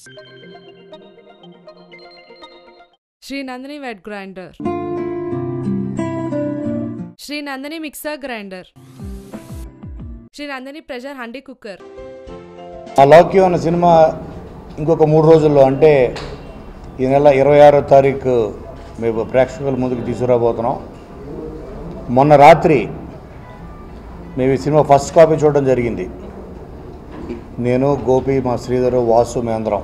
Sri Nandini wet grinder. Sri Nandini mixer grinder. Sri Nandini pressure handy cooker. ఆ లౌక్యం అన్న cinema ఇంకొక 3 రోజుల్లో అంటే ఈ నెల 26వ తారీఖు మేము ప్రేక్షకుల ముందుకు తీసుకురాబోతున్నాం. మొన్న రాత్రి మేము ఈ సినిమా ఫస్ట్ కాపీ చూడడం జరిగింది. నేను, గోపి, మా శ్రీధరు, వాసు, మేంద్రం.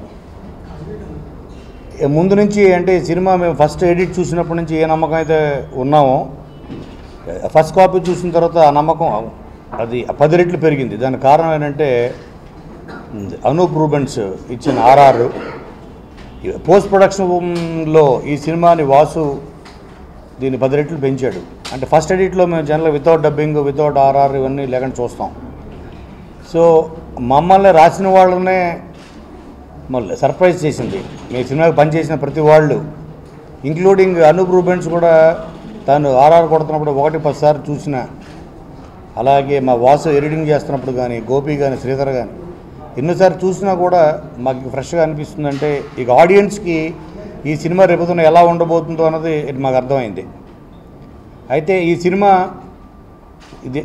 ముందు నుంచి అంటే ఈ సినిమా మేము ఫస్ట్ ఎడిట్ చూసినప్పటి నుంచి ఏ నమ్మకం అయితే ఉన్నామో ఫస్ట్ కాపీ చూసిన తర్వాత ఆ నమ్మకం అది 10 రెట్లు పెరిగింది. దానికి కారణం ఏంటంటే అనూప్ రూబెన్స్ ఇచ్చిన ఆర్ఆర్. పోస్ట్ ప్రొడక్షన్లో ఈ సినిమాని వాసు దీన్ని 10 రెట్లు పెంచాడు. అంటే ఫస్ట్ ఎడిట్లో మేము జనరల్గా వితౌట్ డబ్బింగ్, వితౌట్ ఆర్ఆర్ ఇవన్నీ లేకుండా చూస్తాం. సో మమ్మల్ని రాసిన వాళ్ళనే మళ్ళీ సర్ప్రైజ్ చేసింది. మీ సినిమాకి పనిచేసిన ప్రతి వాళ్ళు ఇంక్లూడింగ్ అనూప్ రూబెన్స్ కూడా తను ఆర్ఆర్ కొడుతున్నప్పుడు 1-10 సార్లు చూసిన, అలాగే మా వాసు ఎడిటింగ్ చేస్తున్నప్పుడు కానీ, గోపి కానీ, శ్రీధర్ కానీ ఎన్నోసార్లు చూసినా కూడా మాకు ఫ్రెష్గా అనిపిస్తుందంటే ఇక ఆడియన్స్కి ఈ సినిమా రేపుతున్న ఎలా ఉండబోతుందో అన్నది మాకు అర్థమైంది. అయితే ఈ సినిమా ఇది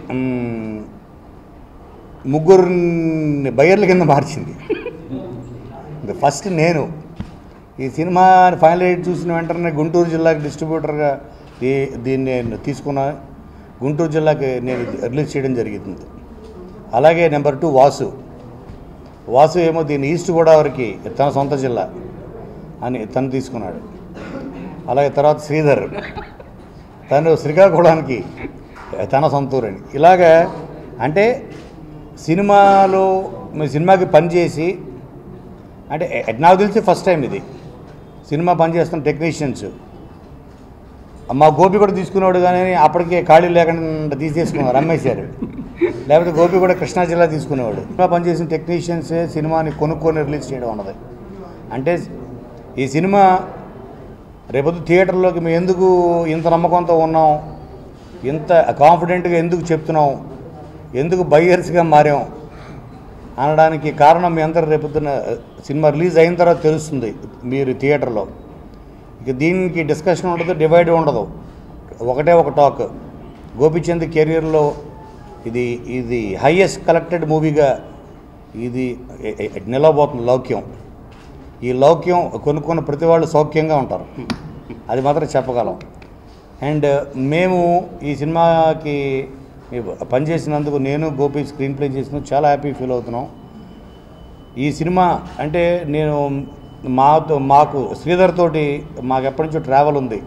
ముగ్గురిని బయ్యర్ల కింద మార్చింది. ఫస్ట్ నేను ఈ సినిమా ఫైనల్ ఎడిట్ చూసిన వెంటనే గుంటూరు జిల్లాకి డిస్ట్రిబ్యూటర్గా దీన్ని నేను తీసుకున్నా. గుంటూరు జిల్లాకి నేను రిలీజ్ చేయడం జరుగుతుంది. అలాగే నెంబర్ 2 వాసు ఏమో దీన్ని ఈస్ట్ గోదావరికి తన సొంత జిల్లా అని తను తీసుకున్నాడు. అలాగే తర్వాత శ్రీధర్ తను శ్రీకాకుళానికి తన సొంతూరని. ఇలాగా అంటే సినిమాలో మీ సినిమాకి పనిచేసి అంటే నాకు తెలిసి ఫస్ట్ టైం ఇది సినిమా పనిచేస్తున్న టెక్నీషియన్స్. మా గోపి కూడా తీసుకున్నాడు కానీ అప్పటికే ఖాళీ లేకుండా తీసేసుకున్నారు, అమ్మేశారు. లేకపోతే గోపి కూడా కృష్ణా జిల్లా తీసుకునేవాడు. సినిమా పనిచేసిన టెక్నీషియన్సే సినిమాని కొనుక్కొని రిలీజ్ చేయడం అన్నది. అంటే ఈ సినిమా రేపొద్దు థియేటర్లోకి మేము ఎందుకు ఇంత నమ్మకంతో ఉన్నాం, ఇంత కాన్ఫిడెంట్గా ఎందుకు చెప్తున్నాం, ఎందుకు బయ్యర్స్గా మారాం అనడానికి కారణం మీ అందరూ రేపొద్దున సినిమా రిలీజ్ అయిన తర్వాత తెలుస్తుంది మీరు థియేటర్లో. ఇక దీనికి డిస్కషన్ ఉండదు, డివైడ్ ఉండదు, ఒకటే ఒక టాక్. గోపిచంద్ కెరియర్లో ఇది హైయెస్ట్ కలెక్టెడ్ మూవీగా ఇది నిలవబోతుంది లౌక్యం. ఈ లౌక్యం కొనుక్కున్న ప్రతి వాళ్ళు సౌఖ్యంగా ఉంటారు, అది మాత్రం చెప్పగలం. అండ్ మేము ఈ సినిమాకి పనిచేసినందుకు నేను, గోపి స్క్రీన్ ప్లే చేసినందుకు చాలా హ్యాపీ ఫీల్ అవుతున్నాం. ఈ సినిమా అంటే నేను మాకు శ్రీధర్ తోటి మాకు ఎప్పటి నుంచో ట్రావెల్ ఉంది.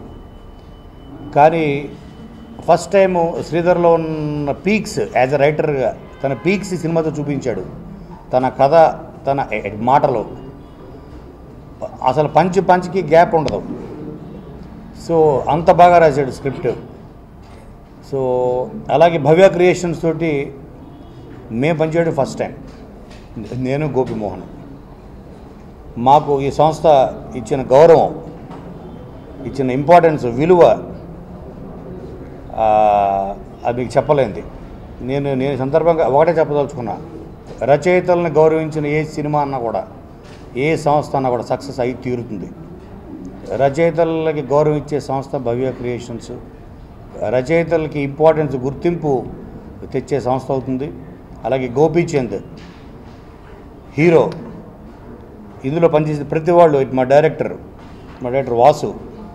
కానీ ఫస్ట్ టైము శ్రీధర్లో ఉన్న పీక్స్ యాజ్ ఎ రైటర్గా తన పీక్స్ ఈ సినిమాతో చూపించాడు. తన కథ, తన మాటలు, అసలు పంచ్కి గ్యాప్ ఉండదు. సో అంత బాగా రాశాడు స్క్రిప్ట్. సో అలాగే భవ్య క్రియేషన్స్ తోటి మేము పనిచేయడం ఫస్ట్ టైం, నేను, గోపి మోహన్. మాకు ఈ సంస్థ ఇచ్చిన గౌరవం, ఇచ్చిన ఇంపార్టెన్స్, విలువ అది మీకు చెప్పలేంది. నేను సందర్భంగా ఒకటే చెప్పదలుచుకున్నా, రచయితలను గౌరవించిన ఏ సినిమా అన్నా కూడా, ఏ సంస్థ అన్నా కూడా సక్సెస్ అయి తీరుతుంది. రచయితలకి గౌరవం ఇచ్చే సంస్థ భవ్య క్రియేషన్స్. రచయితలకి ఇంపార్టెన్స్, గుర్తింపు తెచ్చే సంస్థ అవుతుంది. అలాగే గోపీచంద్ హీరో, ఇందులో పనిచేసిన ప్రతి వాళ్ళు, మా డైరెక్టర్ వాసు,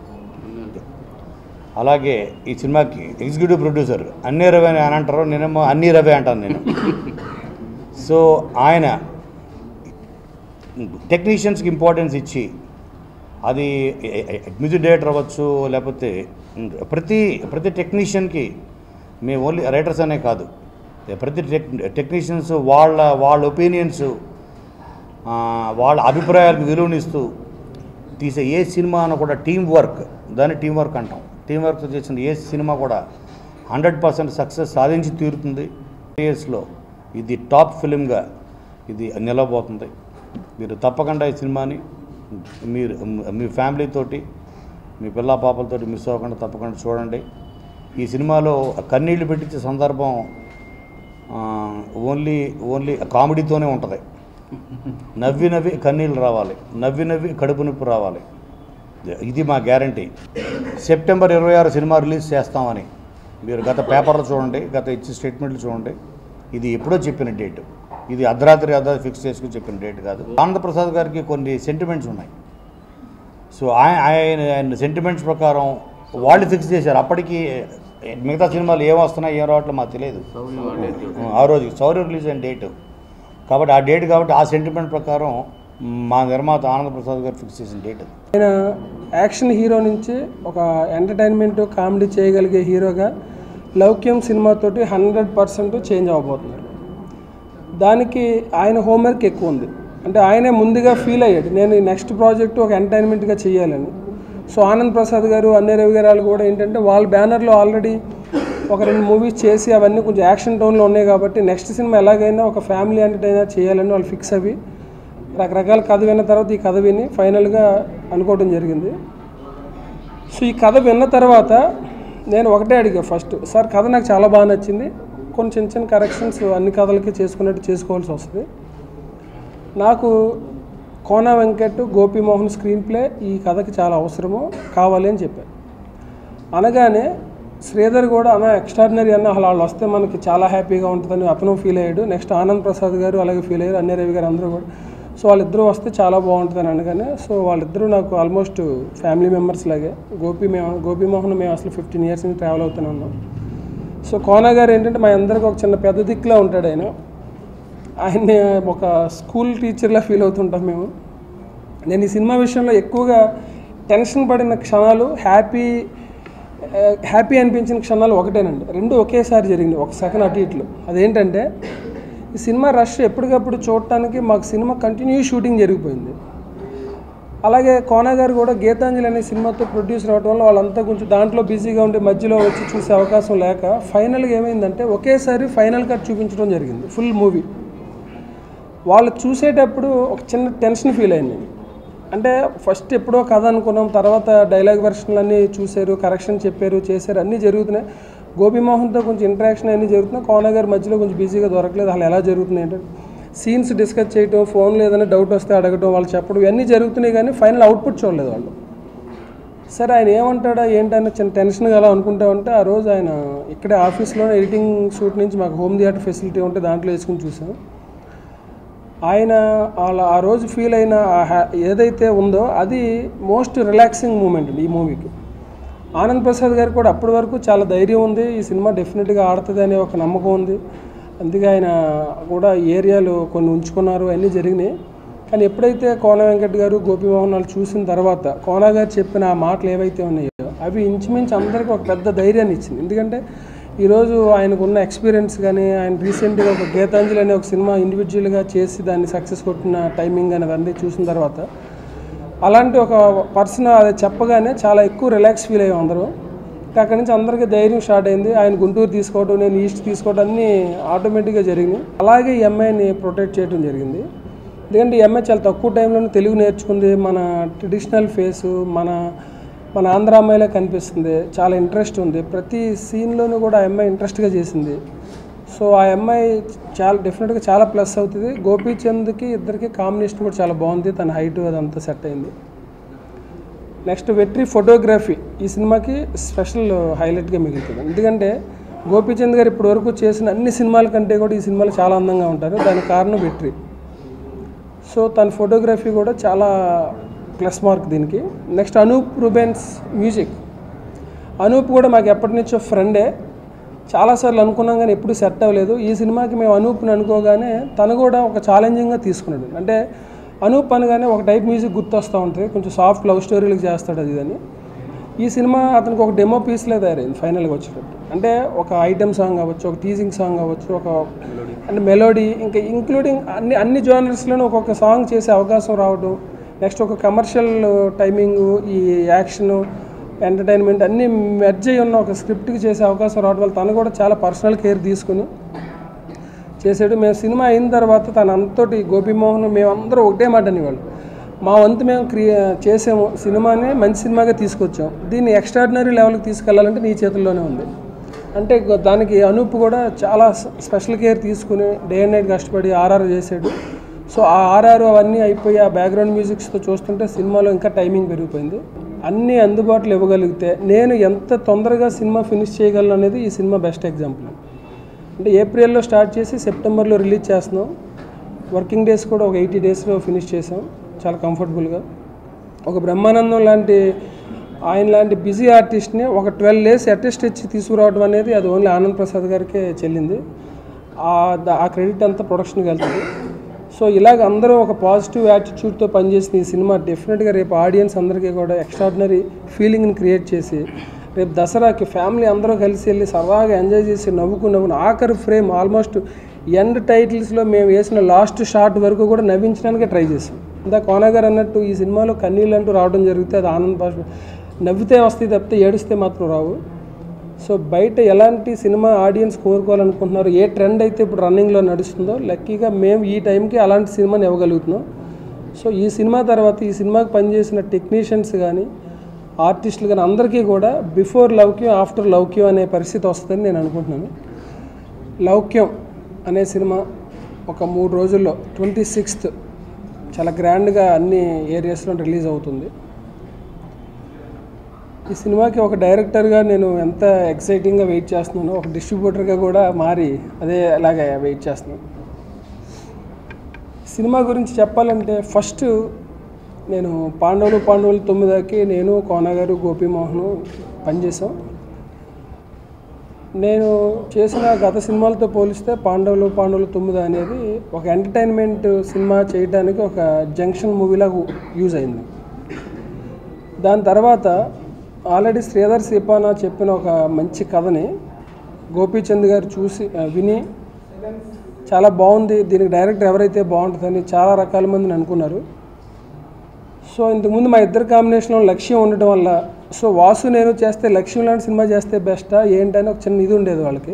అలాగే ఈ సినిమాకి ఎగ్జిక్యూటివ్ ప్రొడ్యూసర్ అన్నీ రవి అని అంటారు, నేనేమో అన్నీ రవి అంటాను నేను. సో ఆయన టెక్నీషియన్స్కి ఇంపార్టెన్స్ ఇచ్చి, అది మ్యూజిక్ డైరెక్టర్ అవ్వచ్చు, లేకపోతే ప్రతి టెక్నీషియన్కి, మేము ఓన్లీ రైటర్స్ అనే కాదు, ప్రతి టెక్నీషియన్స్ వాళ్ళ ఒపీనియన్స్, వాళ్ళ అభిప్రాయాలకు విలువనిస్తూ తీసే ఏ సినిమా అన్న కూడా టీం వర్క్, దాన్ని టీం వర్క్ అంటాం. టీం వర్క్తో చేసిన ఏ సినిమా కూడా 100% సక్సెస్ సాధించి తీరుతుంది. ఇయర్స్లో ఇది టాప్ ఫిలింగా ఇది నిలవబోతుంది. మీరు తప్పకుండా ఈ సినిమాని మీరు మీ ఫ్యామిలీతోటి, మీ పిల్ల పాపలతోటి మిస్ అవ్వకుండా తప్పకుండా చూడండి. ఈ సినిమాలో కన్నీళ్లు పెట్టించే సందర్భం ఓన్లీ కామెడీతోనే ఉంటుంది. నవ్వి నవ్వి కన్నీళ్ళు రావాలి, నవ్వి నవ్వి కడుపు నొప్పి రావాలి. ఇది మా గ్యారంటీ. సెప్టెంబర్ 26 సినిమా రిలీజ్ చేస్తామని మీరు గత పేపర్లు చూడండి, గత ఇచ్చిన స్టేట్మెంట్లు చూడండి. ఇది ఎప్పుడో చెప్పిన డేట్, ఇది అర్ధరాత్రి ఫిక్స్ చేసుకుని చెప్పిన డేట్ కాదు. ఆనందప్రసాద్ గారికి కొన్ని సెంటిమెంట్స్ ఉన్నాయి. సో ఆయన సెంటిమెంట్స్ ప్రకారం వాళ్ళు ఫిక్స్ చేశారు. అప్పటికి మిగతా సినిమాలు ఏం వస్తున్నాయి ఏం రావట్లేదు మాకు తెలియదు. ఆ రోజు శౌర్య రిలీజ్ అయిన డేటు కాబట్టి ఆ డేట్ కాబట్టి ఆ సెంటిమెంట్ ప్రకారం మా నిర్మాత ఆనందప్రసాద్ గారు ఫిక్స్ చేసిన డేట్. ఆయన యాక్షన్ హీరో నుంచి ఒక ఎంటర్టైన్మెంట్ కామెడీ చేయగలిగే హీరోగా లౌక్యం సినిమాతోటి 100% చేంజ్ అవ్వబోతున్నారు. దానికి ఆయన హోంవర్క్ ఎక్కువ ఉంది. అంటే ఆయనే ముందుగా ఫీల్ అయ్యాడు, నేను ఈ నెక్స్ట్ ప్రాజెక్టు ఒక ఎంటర్టైన్మెంట్గా చేయాలని. సో ఆనంద్ ప్రసాద్ గారు, అన్నయ్య రవి గారు కూడా ఏంటంటే వాళ్ళ బ్యానర్లో ఆల్రెడీ ఒక 2 మూవీస్ చేసి అవన్నీ కొంచెం యాక్షన్ టోన్లో ఉన్నాయి కాబట్టి నెక్స్ట్ సినిమా ఎలాగైనా ఒక ఫ్యామిలీ ఎంటర్టైనర్ చేయాలని వాళ్ళు ఫిక్స్ అవి రకరకాల కథ విన్న తర్వాత ఈ కథ విని ఫైనల్గా అనుకోవడం జరిగింది. సో ఈ కథ విన్న తర్వాత నేను ఒకటే అడిగా ఫస్ట్, సార్ కథ నాకు చాలా బాగా నచ్చింది, కొన్ని చిన్న చిన్న కరెక్షన్స్ అన్ని కథలకి చేసుకున్నట్టు చేసుకోవాల్సి వస్తుంది. నాకు కోన వెంకట్, గోపీమోహన్ స్క్రీన్ ప్లే ఈ కథకి చాలా అవసరము కావాలి అని చెప్పారు. అనగానే శ్రీధర్ కూడా అన్న ఎక్స్ట్రాడినరీ అన్న, అసలు వాళ్ళు వస్తే మనకి చాలా హ్యాపీగా ఉంటుందని అతను ఫీల్ అయ్యాడు. నెక్స్ట్ ఆనంద్ ప్రసాద్ గారు అలాగే ఫీల్ అయ్యారు, అన్నయ్య రవి గారు అందరూ కూడా. సో వాళ్ళిద్దరూ వస్తే చాలా బాగుంటుందని అనగానే సో వాళ్ళిద్దరూ నాకు ఆల్మోస్ట్ ఫ్యామిలీ మెంబర్స్ లాగే. గోపీమోహన్ మేము అసలు 15 years నుంచి ట్రావెల్ అవుతూనే ఉన్నాం. సో కోన గారు ఏంటంటే మా అందరికీ ఒక చిన్న పెద్ద దిక్కులా ఉంటాడు. ఆయన్ని ఒక స్కూల్ టీచర్లా ఫీల్ అవుతుంటాం మేము. నేను ఈ సినిమా విషయంలో ఎక్కువగా టెన్షన్ పడిన క్షణాలు, హ్యాపీ అనిపించిన క్షణాలు ఒకటేనండి. 2 ఒకేసారి జరిగింది, ఒక సెకండ్ అటు ఇట్లు. అదేంటంటే ఈ సినిమా రష్ ఎప్పటికప్పుడు చూడటానికి మాకు సినిమా కంటిన్యూ షూటింగ్ జరిగిపోయింది. అలాగే కోన గారు కూడా గీతాంజలి అనే సినిమాతో ప్రొడ్యూసర్ అవడం వల్ల వాళ్ళంతా కొంచెం దాంట్లో బిజీగా ఉండి మధ్యలో వచ్చి చూసే అవకాశం లేక ఫైనల్గా ఏమైందంటే ఒకేసారి ఫైనల్ కట్ చూపించడం జరిగింది, ఫుల్ మూవీ. వాళ్ళు చూసేటప్పుడు ఒక చిన్న టెన్షన్ ఫీల్ అయింది. అంటే ఫస్ట్ ఎప్పుడో కథ అనుకున్నాం, తర్వాత డైలాగ్ వెర్షన్లు అన్నీ చూశారు, కరెక్షన్ చెప్పారు, చేశారు, అన్నీ జరుగుతున్నాయి. గోపీమోహన్తో కొంచెం ఇంటరాక్షన్ అన్నీ జరుగుతున్నాయి. కోన గారు మధ్యలో కొంచెం బిజీగా దొరకలేదు. అసలు ఎలా జరుగుతున్నాయి అంటే సీన్స్ డిస్కస్ చేయటం, ఫోన్లో ఏదైనా డౌట్ వస్తే అడగటం, వాళ్ళు చెప్పడం, ఇవన్నీ జరుగుతున్నాయి. కానీ ఫైనల్ అవుట్పుట్ చూడలేదు వాళ్ళు. సరే ఆయన ఏమంటాడా ఏంటని చిన్న టెన్షన్గా అలా అనుకుంటా ఉంటే ఆ రోజు ఆయన ఇక్కడే ఆఫీస్లోనే ఎడిటింగ్ షూట్ నుంచి మాకు హోమ్ థియేటర్ ఫెసిలిటీ ఉంటే దాంట్లో వేసుకుని చూసాం. ఆయన వాళ్ళ ఆ రోజు ఫీల్ అయిన ఏదైతే ఉందో అది మోస్ట్ రిలాక్సింగ్ మూమెంట్ ఈ మూవీకి. ఆనంద్ ప్రసాద్ గారికి కూడా అప్పటి వరకు చాలా ధైర్యం ఉంది, ఈ సినిమా డెఫినెట్గా ఆడుతుంది అనే ఒక నమ్మకం ఉంది. అందుకే ఆయన కూడా ఏరియాలో కొన్ని ఉంచుకున్నారు, అన్నీ జరిగినాయి. కానీ ఎప్పుడైతే కోన వెంకట్ గారు, గోపీమోహన్ వాళ్ళు చూసిన తర్వాత కోన గారు చెప్పిన ఆ మాటలు ఏవైతే ఉన్నాయో అవి ఇంచుమించు అందరికీ ఒక పెద్ద ధైర్యాన్ని ఇచ్చింది. ఎందుకంటే ఈరోజు ఆయనకు ఉన్న ఎక్స్పీరియన్స్ కానీ, ఆయన రీసెంట్గా ఒక గీతాంజలి అనే ఒక సినిమా ఇండివిజువల్గా చేసి దాన్ని సక్సెస్ కొట్టిన టైమింగ్ అని అవన్నీ చూసిన తర్వాత అలాంటి ఒక పర్సన్ అది చెప్పగానే చాలా ఎక్కువ రిలాక్స్ ఫీల్ అయ్యాం అందరూ. అక్కడి నుంచి అందరికీ ధైర్యం స్టార్ట్ అయింది. ఆయన గుంటూరు తీసుకోవడం, నేను ఈస్ట్ తీసుకోవడం అన్నీ ఆటోమేటిక్గా జరిగినాయి. అలాగే ఈ అమ్మాయిని ప్రొటెక్ట్ చేయడం జరిగింది. ఎందుకంటే ఈ అమ్మాయి చాలా తక్కువ టైంలోనే తెలుగు నేర్చుకుంది, మన ట్రెడిషనల్ ఫేసు, మన ఆంధ్ర అమ్మాయిలా కనిపిస్తుంది, చాలా ఇంట్రెస్ట్ ఉంది, ప్రతి సీన్లోనూ కూడా ఆ అమ్మాయి ఇంట్రెస్ట్గా చేసింది. సో ఆ అమ్మాయి చాలా డెఫినెట్గా చాలా ప్లస్ అవుతుంది. గోపీచంద్కి ఇద్దరికి కాంబినేషన్ కూడా చాలా బాగుంది, తన హైట్ అదంతా సెట్ అయింది. నెక్స్ట్ వెట్రి ఫోటోగ్రఫీ ఈ సినిమాకి స్పెషల్ హైలైట్గా మిగులుతుంది. ఎందుకంటే గోపీచంద్ గారు ఇప్పటి వరకు చేసిన అన్ని సినిమాల కంటే కూడా ఈ సినిమాలు చాలా అందంగా ఉంటారు, దానికి కారణం వెట్రి. సో తన ఫోటోగ్రఫీ కూడా చాలా ప్లస్ మార్క్ దీనికి. Next Anup Rubens music. అనూప్ కూడా మాకు ఎప్పటి నుంచో ఫ్రెండే, చాలాసార్లు అనుకున్నాం కానీ ఎప్పుడు సెట్ అవ్వలేదు. ఈ సినిమాకి మేము అనూప్ని అనుకోగానే తను కూడా ఒక ఛాలెంజింగ్గా తీసుకున్నాడు. అంటే అనూప్ అనగానే ఒక టైప్ మ్యూజిక్ గుర్తొస్తూ ఉంటుంది, కొంచెం సాఫ్ట్ లవ్ స్టోరీలకు చేస్తాడు అది ఇదని. ఈ సినిమా అతనికి ఒక డెమో పీస్లే తయారైంది ఫైనల్గా వచ్చేటట్టు. అంటే ఒక ఐటమ్ సాంగ్ అవ్వచ్చు, ఒక టీజింగ్ సాంగ్ అవ్వచ్చు, ఒక అంటే మెలోడీ, ఇంకా ఇంక్లూడింగ్ అన్ని జోనర్స్లోనూ ఒక్కొక్క సాంగ్ చేసే అవకాశం రావడం. నెక్స్ట్ ఒక కమర్షియల్ టైమింగ్, ఈ యాక్షను, ఎంటర్టైన్మెంట్ అన్నీ మెర్జ్ అయ్యి ఉన్న ఒక స్క్రిప్ట్కి చేసే అవకాశం రావడం వల్ల తను కూడా చాలా పర్సనల్ కేర్ తీసుకుని చేసాడు. మేము సినిమా అయిన తర్వాత తన అంతటి గోపీమోహన్ మేమందరూ ఒకటే మాట అనేవాళ్ళు, మా వంతు మేము చేసాము, సినిమాని మంచి సినిమాగా తీసుకొచ్చాం, దీన్ని ఎక్స్ట్రాడినరీ లెవెల్కి తీసుకెళ్లాలంటే నీ చేతుల్లోనే ఉంది అంటే దానికి అనూప్ కూడా చాలా స్పెషల్ కేర్ తీసుకుని డే అండ్ నైట్ కష్టపడి ఆర్ఆర్ చేశాడు. సో ఆ ఆర్ఆర్ అవన్నీ అయిపోయి ఆ బ్యాక్గ్రౌండ్ మ్యూజిక్స్తో చూస్తుంటే సినిమాలో ఇంకా టైమింగ్ పెరిగిపోయింది. అన్నీ అందుబాటులో ఇవ్వగలిగితే నేను ఎంత తొందరగా సినిమా ఫినిష్ చేయగలను అనేది ఈ సినిమా బెస్ట్ ఎగ్జాంపుల్. అంటే ఏప్రిల్లో స్టార్ట్ చేసి సెప్టెంబర్లో రిలీజ్ చేస్తున్నాం. వర్కింగ్ డేస్ కూడా ఒక 80 డేస్లో ఫినిష్ చేసాం చాలా కంఫర్టబుల్గా. ఒక బ్రహ్మానందం లాంటి ఆయన లాంటి బిజీ ఆర్టిస్ట్ని ఒక 12 డేస్ అటెస్ట్ ఇచ్చి తీసుకురావడం అనేది అది ఓన్లీ ఆనంద్ ప్రసాద్ గారికే చెల్లింది. ఆ క్రెడిట్ అంతా ప్రొడక్షన్కి వెళ్తుంది. సో ఇలాగ అందరూ ఒక పాజిటివ్ యాటిట్యూడ్తో పనిచేసిన ఈ సినిమా డెఫినెట్గా రేపు ఆడియన్స్ అందరికీ కూడా ఎక్స్ట్రాడినరీ ఫీలింగ్ని క్రియేట్ చేసి రేపు దసరాకి ఫ్యామిలీ అందరూ కలిసి వెళ్ళి సరదాగా ఎంజాయ్ చేసి నవ్వుకుని ఆఖరి ఫ్రేమ్ ఆల్మోస్ట్ ఎండ్ టైటిల్స్లో మేము వేసిన లాస్ట్ షాట్ వరకు కూడా నవ్వించడానికి ట్రై చేసాం. ఇందా కోనా గారు అన్నట్టు ఈ సినిమాలో కన్నీళ్ళు అంటూ రావడం జరిగితే అది ఆనంద్ భాష నవ్వితే వస్తాయి తప్పితే ఏడుస్తే మాత్రం రావు. సో బయట ఎలాంటి సినిమా ఆడియన్స్ కోరుకోవాలనుకుంటున్నారు, ఏ ట్రెండ్ అయితే ఇప్పుడు రన్నింగ్లో నడుస్తుందో లక్కీగా మేము ఈ టైంకి అలాంటి సినిమాని ఇవ్వగలుగుతున్నాం. సో ఈ సినిమా తర్వాత ఈ సినిమాకి పనిచేసిన టెక్నీషియన్స్ కానీ ఆర్టిస్టులు కానీ అందరికీ కూడా బిఫోర్ లౌక్యం ఆఫ్టర్ లౌక్యం అనే పరిస్థితి వస్తుందని నేను అనుకుంటున్నాను. లౌక్యం అనే సినిమా ఒక 3 రోజుల్లో 26th చాలా గ్రాండ్గా అన్ని ఏరియాస్లో రిలీజ్ అవుతుంది. ఈ సినిమాకి ఒక డైరెక్టర్గా నేను ఎంత ఎక్సైటింగ్గా వెయిట్ చేస్తున్నానో ఒక డిస్ట్రిబ్యూటర్గా కూడా మారి అదే అలాగే వెయిట్ చేస్తున్నాను. సినిమా గురించి చెప్పాలంటే ఫస్ట్ నేను పాండవులు 9కి నేను కోన గారు గోపీమోహన్ పనిచేసాం. నేను చేసిన గత సినిమాలతో పోలిస్తే పాండవులు 9 అనేది ఒక ఎంటర్టైన్మెంట్ సినిమా చేయడానికి ఒక జంక్షన్ మూవీలాగా యూజ్ అయింది. దాని తర్వాత ఆల్రెడీ శ్రీధర్ సిపానా చెప్పిన ఒక మంచి కథని గోపీచంద్ గారు చూసి విని చాలా బాగుంది, దీనికి డైరెక్టర్ ఎవరైతే బాగుంటుందని చాలా రకాల మందిని అనుకున్నారు. సో ఇంతకుముందు మా ఇద్దరు కాంబినేషన్లో లక్ష్యం ఉండటం వల్ల సో వాసు నేను చేస్తే లక్ష్యం లాంటి సినిమా చేస్తే బెస్టా ఏంటని ఒక చిన్న ఇది ఉండేది వాళ్ళకి.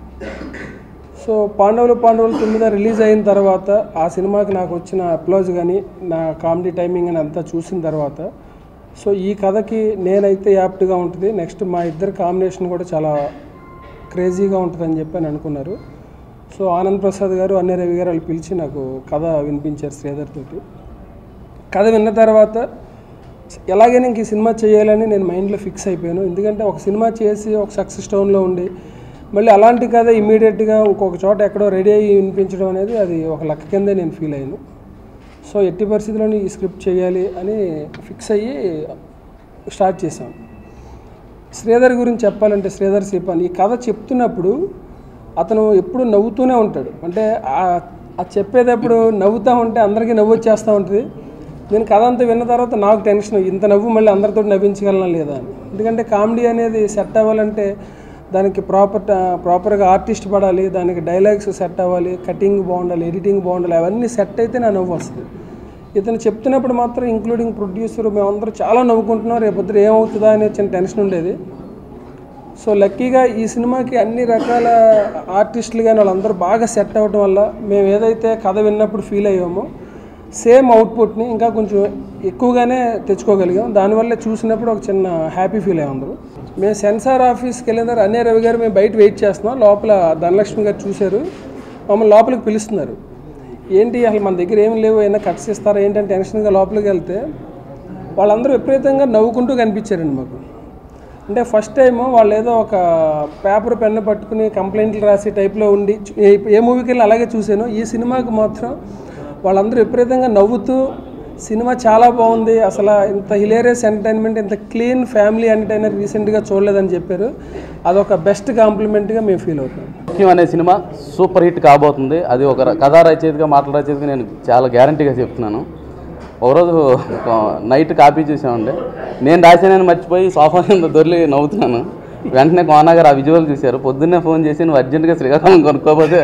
సో పాండవులు 9 రిలీజ్ అయిన తర్వాత ఆ సినిమాకి నాకు వచ్చిన అప్లోజ్ కానీ నా కామెడీ టైమింగ్ అని అంతా చూసిన తర్వాత సో ఈ కథకి నేనైతే యాప్ట్గా ఉంటుంది, నెక్స్ట్ మా ఇద్దరు కాంబినేషన్ కూడా చాలా క్రేజీగా ఉంటుందని చెప్పి అని అనుకున్నారు. సో ఆనంద్ ప్రసాద్ గారు అన్నే రవి గారు వాళ్ళు పిలిచి నాకు కథ వినిపించారు శ్రీధర్ తోటి. కథ విన్న తర్వాత ఎలాగైనా ఇంక ఈ సినిమా చేయాలని నేను మైండ్లో ఫిక్స్ అయిపోయాను. ఎందుకంటే ఒక సినిమా చేసి ఒక సక్సెస్ టౌన్లో ఉండి మళ్ళీ అలాంటి కథ ఇమ్మీడియట్గా ఇంకొక చోట ఎక్కడో రెడీ అయ్యి వినిపించడం అనేది అది ఒక లక్క కిందే నేను ఫీల్ అయ్యాను. సో ఎట్టి పరిస్థితుల్లోని ఈ స్క్రిప్ట్ చేయాలి అని ఫిక్స్ అయ్యి స్టార్ట్ చేశాం. శ్రీధర్ గురించి చెప్పాలంటే శ్రీధర్ సిపాన్ ఈ కథ చెప్తున్నప్పుడు అతను ఎప్పుడు నవ్వుతూనే ఉంటాడు. అంటే అది చెప్పేటప్పుడు నవ్వుతూ ఉంటే అందరికీ నవ్వు వచ్చేస్తూ ఉంటుంది. నేను కథ అంతా విన్న తర్వాత నాకు టెన్షన్, ఇంత నవ్వు మళ్ళీ అందరితో నవ్వించగలనా లేదా అని. ఎందుకంటే కామెడీ అనేది సెట్ అవ్వాలంటే దానికి ప్రాపర్గా ఆర్టిస్ట్ పడాలి, దానికి డైలాగ్స్ సెట్ అవ్వాలి, కటింగ్ బాగుండాలి, ఎడిటింగ్ బాగుండాలి, అవన్నీ సెట్ అయితే నా నవ్వు వస్తుంది. ఇతను చెప్తున్నప్పుడు మాత్రం ఇంక్లూడింగ్ ప్రొడ్యూసర్ మేమందరూ చాలా నవ్వుకుంటున్నాం, రేపొద్దు ఏమవుతుందా అనే చిన్న టెన్షన్ ఉండేది. సో లక్కీగా ఈ సినిమాకి అన్ని రకాల ఆర్టిస్టులు కానీ వాళ్ళందరూ బాగా సెట్ అవ్వడం వల్ల మేము ఏదైతే కథ విన్నప్పుడు ఫీల్ అయ్యామో సేమ్ అవుట్పుట్ని ఇంకా కొంచెం ఎక్కువగానే తెచ్చుకోగలిగాం. దానివల్ల చూసినప్పుడు ఒక చిన్న హ్యాపీ ఫీల్ అయ్యాం అందరూ. మేము సెన్సార్ ఆఫీస్కి వెళ్ళినారు, అన్నే రవి గారు మేము బయట వెయిట్ చేస్తున్నాం. లోపల ధనలక్ష్మి గారు చూశారు, మమ్మల్ని లోపలికి పిలుస్తున్నారు. ఏంటి అసలు మన దగ్గర ఏమి లేవు, ఏమైనా కట్స్ ఇస్తారా ఏంటంటే టెన్షన్గా లోపలికి వెళ్తే వాళ్ళందరూ విపరీతంగా నవ్వుకుంటూ కనిపించారండి మాకు. అంటే ఫస్ట్ టైము వాళ్ళు ఏదో ఒక పేపర్ పెన్ను పట్టుకుని కంప్లైంట్లు రాసే టైప్లో ఉండి ఏ మూవీకి వెళ్ళి అలాగే చూశాను. ఈ సినిమాకి మాత్రం వాళ్ళందరూ విపరీతంగా నవ్వుతూ సినిమా చాలా బాగుంది, అసలు ఇంత హిలేరియస్ ఎంటర్టైన్మెంట్, ఇంత క్లీన్ ఫ్యామిలీ ఎంటర్టైనర్ రీసెంట్గా చూడలేదని చెప్పారు. అదొక బెస్ట్ కాంప్లిమెంట్గా మేము ఫీల్ అవుతాం. లౌక్యం అనే సినిమా సూపర్ హిట్ కాబోతుంది. అది ఒక కథా రచయితగా మాటల రచయితగా నేను చాలా గ్యారంటీగా చెప్తున్నాను. ఒకరోజు నైట్ కాపీ చూసామండి, నేను రాసానని మర్చిపోయి సోఫా కింద దొరికి నవ్వుతున్నాను. వెంటనే కోనా గారు ఆ విజువల్ చూశారు, పొద్దున్నే ఫోన్ చేసి నువ్వు అర్జెంటుగా శ్రీకాకుళం కొనుక్కోపోతే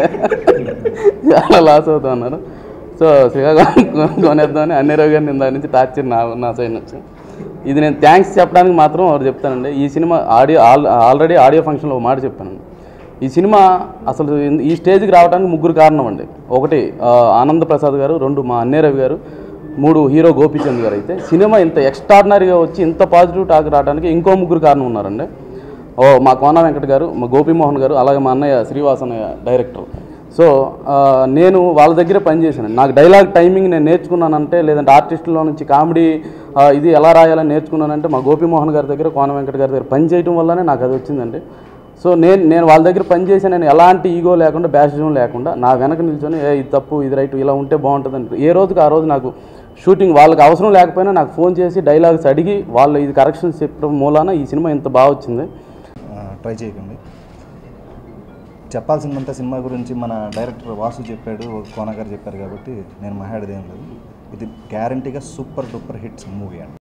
చాలా లాస్ అవుతా ఉన్నారు. సో శ్రీకాకుళం కొనేద్దామని అన్నే రవి గారిని దాని నుంచి టార్చర్ నా సైడ్ నుంచి. ఇది నేను థ్యాంక్స్ చెప్పడానికి మాత్రం ఒకటి చెప్తానండి. ఈ సినిమా ఆల్రెడీ ఆడియో ఫంక్షన్లో ఒక మాట చెప్పానండి. ఈ సినిమా అసలు ఈ స్టేజ్కి రావడానికి 3 కారణం అండి. 1 ఆనంద్ ప్రసాద్ గారు, 2 మా అన్నే రవి గారు, 3 హీరో గోపీచంద్ గారు. అయితే సినిమా ఇంత ఎక్స్ట్రాడినరీగా వచ్చి ఇంత పాజిటివ్ టాక్ రావడానికి ఇంకో 3 కారణం ఉన్నారండి. మా కోన వెంకట్ గారు, మా గోపీమోహన్ గారు, అలాగే మా అన్నయ్య శ్రీవాసనయ్య డైరెక్టర్. సో నేను వాళ్ళ దగ్గర పనిచేశాను. నాకు డైలాగ్ టైమింగ్ నేను నేర్చుకున్నానంటే, లేదంటే ఆర్టిస్టులో నుంచి కామెడీ ఇది ఎలా రాయాలని నేర్చుకున్నానంటే మా గోపీమోహన్ గారి దగ్గర, కోన వెంకట గారి దగ్గర పని చేయడం వల్లనే నాకు అది వచ్చిందండి. సో నేను వాళ్ళ దగ్గర పనిచేసి నేను ఎలాంటి ఈగో లేకుండా, బ్యాషిజం లేకుండా నా వెనక నిల్చొని ఇది తప్పు, ఇది రైట్, ఇలా ఉంటే బాగుంటుందని ఏ రోజుకి ఆ రోజు నాకు షూటింగ్ వాళ్ళకి అవసరం లేకపోయినా నాకు ఫోన్ చేసి డైలాగ్స్ అడిగి వాళ్ళు ఇది కరెక్షన్స్ చెప్పడం మూలాన ఈ సినిమా ఇంత బాగా వచ్చింది. ట్రై చేయకండి. చెప్పాల్సిందంతా సినిమా గురించి మన డైరెక్టర్ వాసు చెప్పాడు, కోన గారు చెప్పారు కాబట్టి నేను మాట్లాడేది ఏం లేదు. ఇది గ్యారంటీగా సూపర్ డూపర్ హిట్స్ మూవీ అండి.